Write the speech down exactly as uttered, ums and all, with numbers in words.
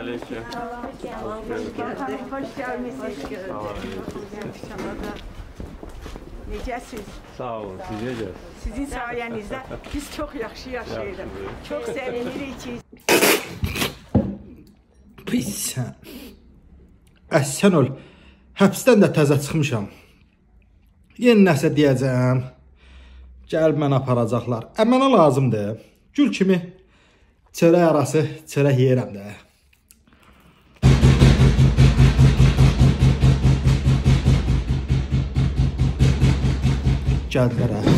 Aleyküm. Hoş gelmişsiniz. Necəsiz? Sağ olun, siz necəsiz? Sizin sayənizdə biz çox yaxşı yaşayırıq. Çox sevinirik ki. Pis sən. Əhsən ol. Həbsdən də təzə çıxmışam. Yeni nəsə deyəcəm. Gəl mənə aparacaqlar. Ə, mənə lazımdır. Gül kimi çörək arası çörək yeyirəm də. Gəldilər.